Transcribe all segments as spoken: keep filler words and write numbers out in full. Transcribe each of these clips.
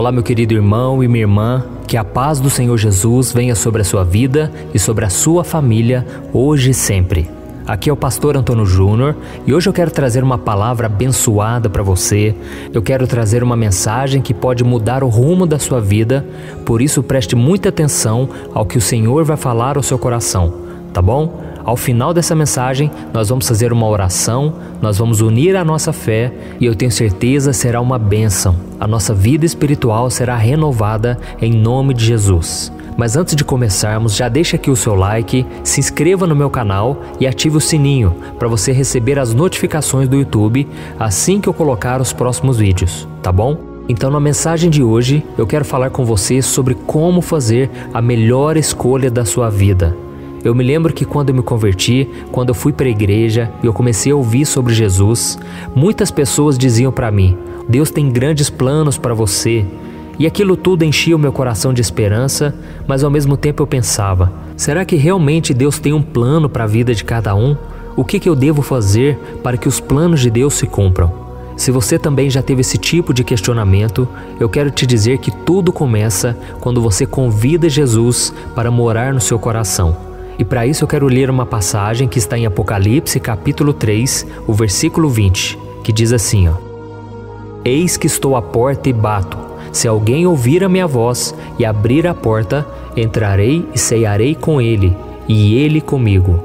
Olá, meu querido irmão e minha irmã, que a paz do Senhor Jesus venha sobre a sua vida e sobre a sua família, hoje e sempre. Aqui é o pastor Antônio Júnior e hoje eu quero trazer uma palavra abençoada para você. Eu quero trazer uma mensagem que pode mudar o rumo da sua vida, por isso preste muita atenção ao que o Senhor vai falar ao seu coração, tá bom? Ao final dessa mensagem, nós vamos fazer uma oração, nós vamos unir a nossa fé e eu tenho certeza será uma bênção. A nossa vida espiritual será renovada em nome de Jesus. Mas antes de começarmos, já deixa aqui o seu like, se inscreva no meu canal e ative o sininho para você receber as notificações do YouTube assim que eu colocar os próximos vídeos, tá bom? Então, na mensagem de hoje, eu quero falar com você sobre como fazer a melhor escolha da sua vida. Eu me lembro que quando eu me converti, quando eu fui para a igreja e eu comecei a ouvir sobre Jesus, muitas pessoas diziam para mim: Deus tem grandes planos para você. E aquilo tudo enchia o meu coração de esperança, mas ao mesmo tempo eu pensava: será que realmente Deus tem um plano para a vida de cada um? O que, que eu devo fazer para que os planos de Deus se cumpram? Se você também já teve esse tipo de questionamento, eu quero te dizer que tudo começa quando você convida Jesus para morar no seu coração. E para isso eu quero ler uma passagem que está em Apocalipse capítulo três, o versículo vinte, que diz assim, ó: Eis que estou à porta e bato. Se alguém ouvir a minha voz e abrir a porta, entrarei e cearei com ele, e ele comigo.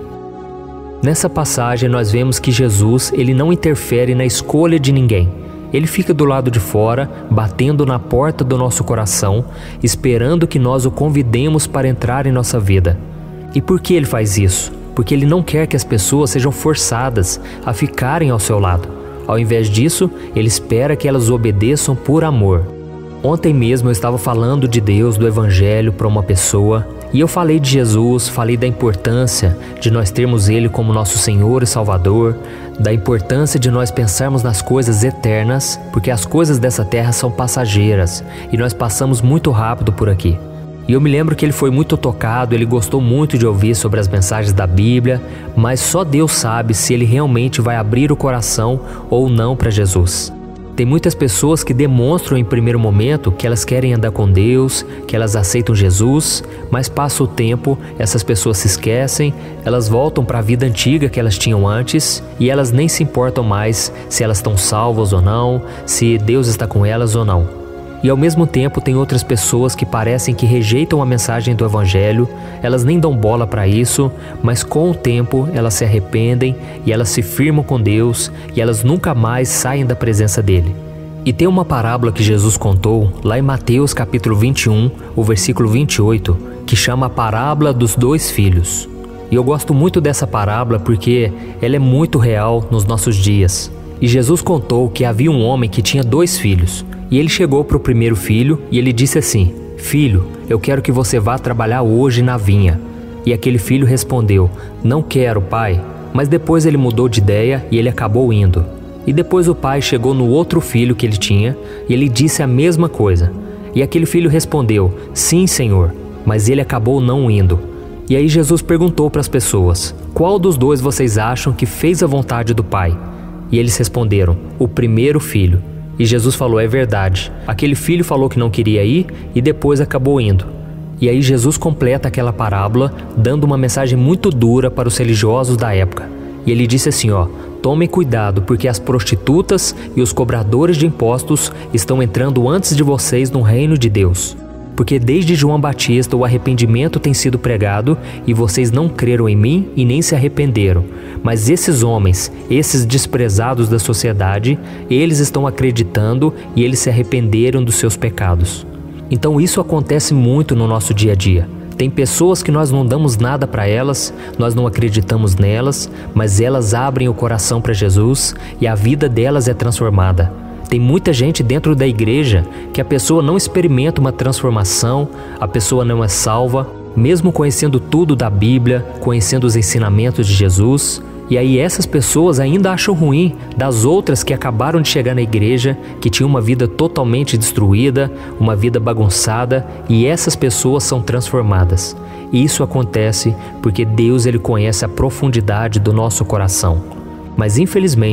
Nessa passagem nós vemos que Jesus, ele não interfere na escolha de ninguém. Ele fica do lado de fora, batendo na porta do nosso coração, esperando que nós o convidemos para entrar em nossa vida. E por que ele faz isso? Porque ele não quer que as pessoas sejam forçadas a ficarem ao seu lado. Ao invés disso, ele espera que elas o obedeçam por amor. Ontem mesmo eu estava falando de Deus, do Evangelho para uma pessoa, e eu falei de Jesus, falei da importância de nós termos Ele como nosso Senhor e Salvador, da importância de nós pensarmos nas coisas eternas, porque as coisas dessa terra são passageiras e nós passamos muito rápido por aqui. E eu me lembro que ele foi muito tocado, ele gostou muito de ouvir sobre as mensagens da Bíblia, mas só Deus sabe se ele realmente vai abrir o coração ou não para Jesus. Tem muitas pessoas que demonstram em primeiro momento que elas querem andar com Deus, que elas aceitam Jesus, mas passa o tempo, essas pessoas se esquecem, elas voltam para a vida antiga que elas tinham antes e elas nem se importam mais se elas estão salvas ou não, se Deus está com elas ou não. E ao mesmo tempo tem outras pessoas que parecem que rejeitam a mensagem do Evangelho, elas nem dão bola para isso, mas com o tempo elas se arrependem e elas se firmam com Deus e elas nunca mais saem da presença dele. E tem uma parábola que Jesus contou lá em Mateus capítulo vinte e um, o versículo vinte e oito, que chama a parábola dos dois filhos. E eu gosto muito dessa parábola porque ela é muito real nos nossos dias. E Jesus contou que havia um homem que tinha dois filhos. E ele chegou para o primeiro filho e ele disse assim: Filho, eu quero que você vá trabalhar hoje na vinha. E aquele filho respondeu: Não quero, pai. Mas depois ele mudou de ideia e ele acabou indo. E depois o pai chegou no outro filho que ele tinha e ele disse a mesma coisa. E aquele filho respondeu: Sim, Senhor. Mas ele acabou não indo. E aí Jesus perguntou para as pessoas: Qual dos dois vocês acham que fez a vontade do pai? E eles responderam: O primeiro filho. E Jesus falou: é verdade, aquele filho falou que não queria ir e depois acabou indo. E aí Jesus completa aquela parábola dando uma mensagem muito dura para os religiosos da época. E ele disse assim, ó: tomem cuidado porque as prostitutas e os cobradores de impostos estão entrando antes de vocês no reino de Deus. Porque desde João Batista o arrependimento tem sido pregado e vocês não creram em mim e nem se arrependeram. Mas esses homens, esses desprezados da sociedade, eles estão acreditando e eles se arrependeram dos seus pecados. Então isso acontece muito no nosso dia a dia. Tem pessoas que nós não damos nada para elas, nós não acreditamos nelas, mas elas abrem o coração para Jesus e a vida delas é transformada. Tem muita gente dentro da igreja que a pessoa não experimenta uma transformação, a pessoa não é salva, mesmo conhecendo tudo da Bíblia, conhecendo os ensinamentos de Jesus. E aí essas pessoas ainda acham ruim das outras que acabaram de chegar na igreja, que tinham uma vida totalmente destruída, uma vida bagunçada, e essas pessoas são transformadas. E isso acontece porque Deus ele conhece a profundidade do nosso coração. Mas infelizmente,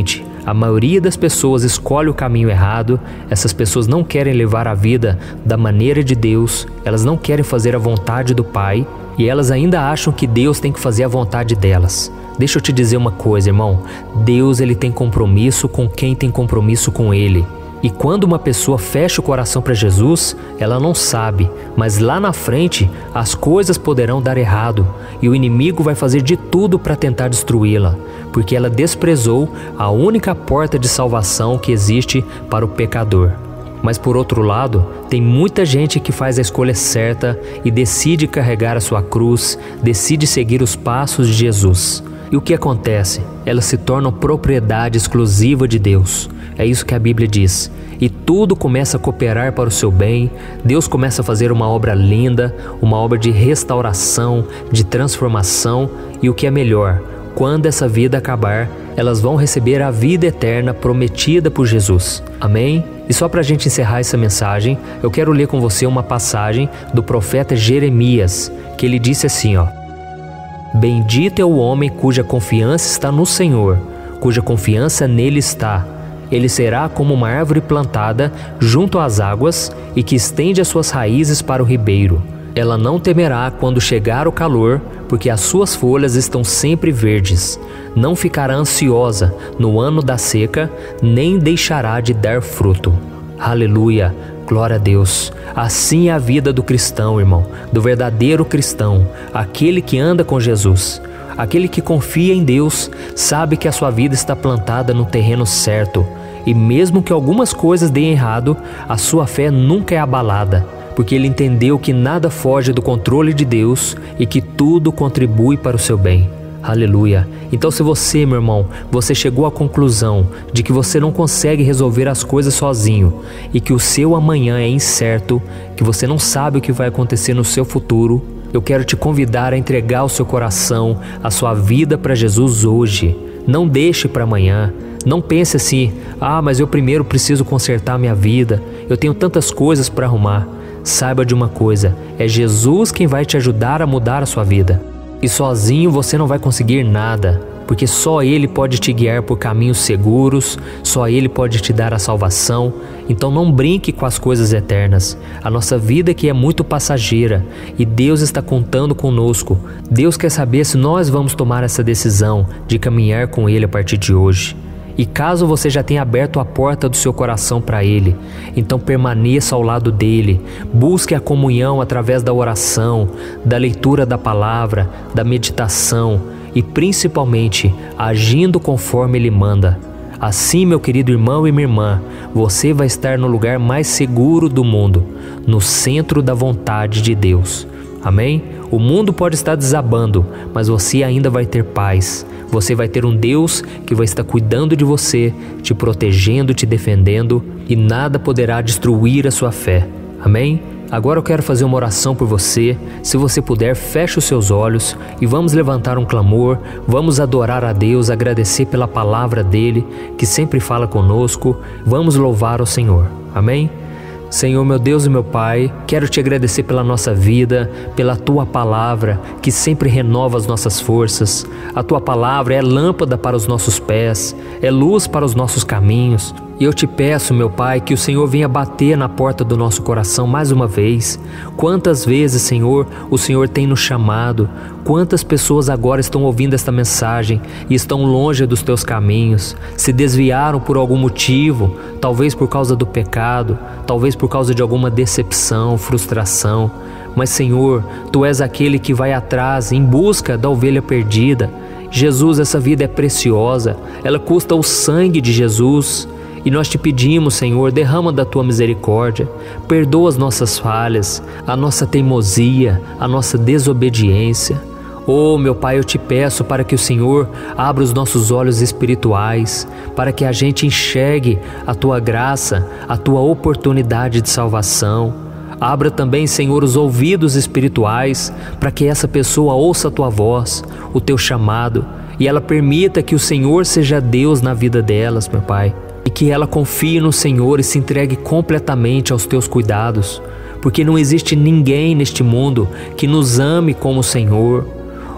A maioria das pessoas escolhe o caminho errado, essas pessoas não querem levar a vida da maneira de Deus, elas não querem fazer a vontade do Pai e elas ainda acham que Deus tem que fazer a vontade delas. Deixa eu te dizer uma coisa, irmão, Deus ele tem compromisso com quem tem compromisso com Ele. E quando uma pessoa fecha o coração para Jesus, ela não sabe, mas lá na frente as coisas poderão dar errado e o inimigo vai fazer de tudo para tentar destruí-la, porque ela desprezou a única porta de salvação que existe para o pecador. Mas por outro lado, tem muita gente que faz a escolha certa e decide carregar a sua cruz, decide seguir os passos de Jesus. E o que acontece? Elas se tornam propriedade exclusiva de Deus. É isso que a Bíblia diz. E tudo começa a cooperar para o seu bem. Deus começa a fazer uma obra linda, uma obra de restauração, de transformação. E o que é melhor, quando essa vida acabar, elas vão receber a vida eterna prometida por Jesus. Amém? E só para a gente encerrar essa mensagem, eu quero ler com você uma passagem do profeta Jeremias, que ele disse assim, ó: Bendito é o homem cuja confiança está no Senhor, cuja confiança nele está. Ele será como uma árvore plantada junto às águas e que estende as suas raízes para o ribeiro. Ela não temerá quando chegar o calor, porque as suas folhas estão sempre verdes. Não ficará ansiosa no ano da seca, nem deixará de dar fruto. Aleluia! Glória a Deus. Assim é a vida do cristão, irmão, do verdadeiro cristão, aquele que anda com Jesus. Aquele que confia em Deus sabe que a sua vida está plantada no terreno certo. E mesmo que algumas coisas deem errado, a sua fé nunca é abalada, porque ele entendeu que nada foge do controle de Deus e que tudo contribui para o seu bem. Aleluia! Então se você, meu irmão, você chegou à conclusão de que você não consegue resolver as coisas sozinho e que o seu amanhã é incerto, que você não sabe o que vai acontecer no seu futuro, eu quero te convidar a entregar o seu coração, a sua vida para Jesus hoje. Não deixe para amanhã. Não pense assim, ah, mas eu primeiro preciso consertar minha vida, eu tenho tantas coisas para arrumar. Saiba de uma coisa, é Jesus quem vai te ajudar a mudar a sua vida. E sozinho você não vai conseguir nada, porque só Ele pode te guiar por caminhos seguros, só Ele pode te dar a salvação. Então não brinque com as coisas eternas. A nossa vida aqui é muito passageira e Deus está contando conosco. Deus quer saber se nós vamos tomar essa decisão de caminhar com Ele a partir de hoje. E caso você já tenha aberto a porta do seu coração para Ele, então permaneça ao lado dEle, busque a comunhão através da oração, da leitura da palavra, da meditação e principalmente agindo conforme Ele manda. Assim, meu querido irmão e minha irmã, você vai estar no lugar mais seguro do mundo, no centro da vontade de Deus. Amém? O mundo pode estar desabando, mas você ainda vai ter paz. Você vai ter um Deus que vai estar cuidando de você, te protegendo, te defendendo, e nada poderá destruir a sua fé. Amém? Agora eu quero fazer uma oração por você. Se você puder, feche os seus olhos e vamos levantar um clamor, vamos adorar a Deus, agradecer pela palavra dEle, que sempre fala conosco. Vamos louvar ao Senhor. Amém? Senhor, meu Deus e meu Pai, quero te agradecer pela nossa vida, pela Tua palavra, que sempre renova as nossas forças. A Tua palavra é lâmpada para os nossos pés, é luz para os nossos caminhos. E eu te peço, meu Pai, que o Senhor venha bater na porta do nosso coração mais uma vez. Quantas vezes, Senhor, o Senhor tem nos chamado? Quantas pessoas agora estão ouvindo esta mensagem e estão longe dos Teus caminhos? Se desviaram por algum motivo, talvez por causa do pecado, talvez por causa de alguma decepção, frustração. Mas, Senhor, Tu és aquele que vai atrás em busca da ovelha perdida. Jesus, essa vida é preciosa, ela custa o sangue de Jesus. E nós te pedimos, Senhor, derrama da Tua misericórdia, perdoa as nossas falhas, a nossa teimosia, a nossa desobediência. Oh, meu Pai, eu te peço para que o Senhor abra os nossos olhos espirituais, para que a gente enxergue a Tua graça, a Tua oportunidade de salvação. Abra também, Senhor, os ouvidos espirituais, para que essa pessoa ouça a Tua voz, o Teu chamado, e ela permita que o Senhor seja Deus na vida delas, meu Pai. E que ela confie no Senhor e se entregue completamente aos Teus cuidados, porque não existe ninguém neste mundo que nos ame como o Senhor.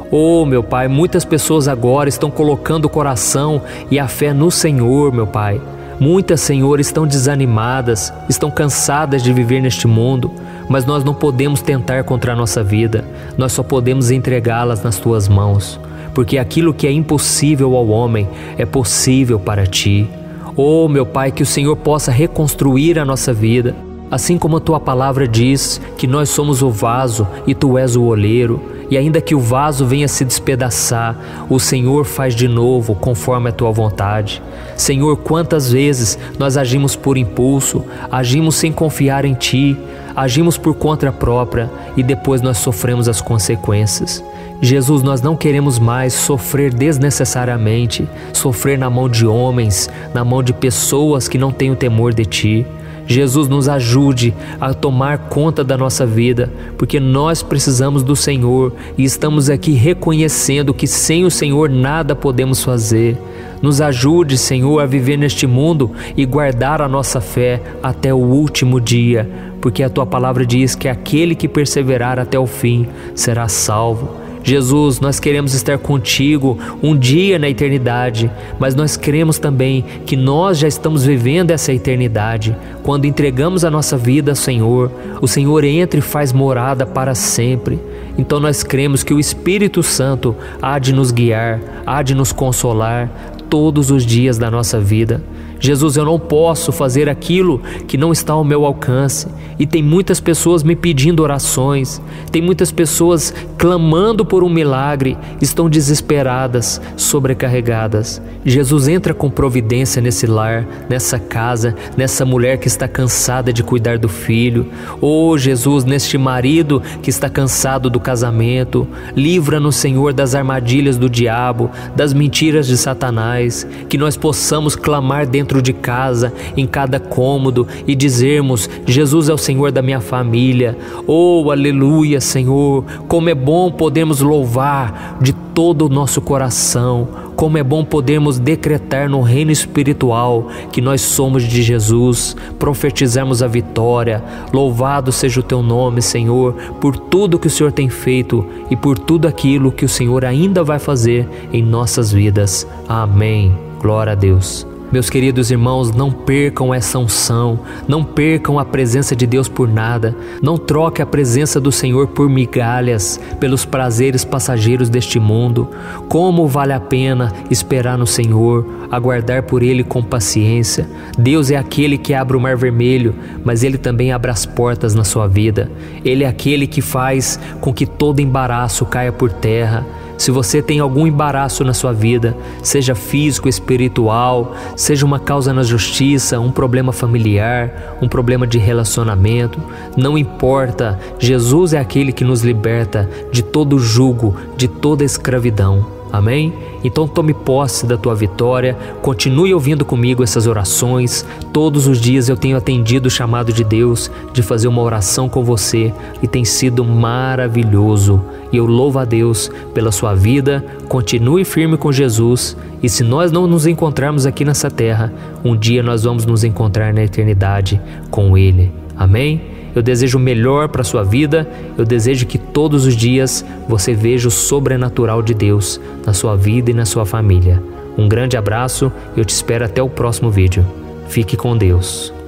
Oh, meu Pai, muitas pessoas agora estão colocando o coração e a fé no Senhor, meu Pai. Muitas, Senhor, estão desanimadas, estão cansadas de viver neste mundo, mas nós não podemos tentar contra a nossa vida, nós só podemos entregá-las nas Tuas mãos, porque aquilo que é impossível ao homem é possível para Ti. Oh, meu Pai, que o Senhor possa reconstruir a nossa vida, assim como a Tua palavra diz que nós somos o vaso e Tu és o oleiro, e ainda que o vaso venha se despedaçar, o Senhor faz de novo conforme a Tua vontade. Senhor, quantas vezes nós agimos por impulso, agimos sem confiar em Ti, agimos por conta própria e depois nós sofremos as consequências. Jesus, nós não queremos mais sofrer desnecessariamente, sofrer na mão de homens, na mão de pessoas que não têm o temor de Ti. Jesus, nos ajude a tomar conta da nossa vida, porque nós precisamos do Senhor e estamos aqui reconhecendo que sem o Senhor nada podemos fazer. Nos ajude, Senhor, a viver neste mundo e guardar a nossa fé até o último dia, porque a Tua palavra diz que aquele que perseverar até o fim será salvo. Jesus, nós queremos estar contigo um dia na eternidade, mas nós cremos também que nós já estamos vivendo essa eternidade. Quando entregamos a nossa vida ao Senhor, o Senhor entra e faz morada para sempre. Então nós cremos que o Espírito Santo há de nos guiar, há de nos consolar todos os dias da nossa vida. Jesus, eu não posso fazer aquilo que não está ao meu alcance, e tem muitas pessoas me pedindo orações, tem muitas pessoas clamando por um milagre, estão desesperadas, sobrecarregadas. Jesus, entra com providência nesse lar, nessa casa, nessa mulher que está cansada de cuidar do filho. Oh, Jesus, neste marido que está cansado do casamento, livra-nos, Senhor, das armadilhas do diabo, das mentiras de Satanás, que nós possamos clamar dentro de casa, em cada cômodo, e dizermos: Jesus é o Senhor da minha família. Oh, aleluia, Senhor, como é bom podermos louvar de todo o nosso coração, como é bom podermos decretar no reino espiritual que nós somos de Jesus, profetizarmos a vitória. Louvado seja o Teu nome, Senhor, por tudo que o Senhor tem feito e por tudo aquilo que o Senhor ainda vai fazer em nossas vidas. Amém. Glória a Deus. Meus queridos irmãos, não percam essa unção, não percam a presença de Deus por nada, não troque a presença do Senhor por migalhas, pelos prazeres passageiros deste mundo. Como vale a pena esperar no Senhor, aguardar por Ele com paciência. Deus é aquele que abre o mar vermelho, mas Ele também abre as portas na sua vida. Ele é aquele que faz com que todo embaraço caia por terra. Se você tem algum embaraço na sua vida, seja físico, espiritual, seja uma causa na justiça, um problema familiar, um problema de relacionamento, não importa, Jesus é aquele que nos liberta de todo jugo, de toda escravidão. Amém? Então tome posse da tua vitória, continue ouvindo comigo essas orações. Todos os dias eu tenho atendido o chamado de Deus de fazer uma oração com você e tem sido maravilhoso. E eu louvo a Deus pela sua vida, continue firme com Jesus, e se nós não nos encontrarmos aqui nessa terra, um dia nós vamos nos encontrar na eternidade com Ele. Amém? Eu desejo o melhor para a sua vida, eu desejo que todos os dias você veja o sobrenatural de Deus na sua vida e na sua família. Um grande abraço e eu te espero até o próximo vídeo. Fique com Deus.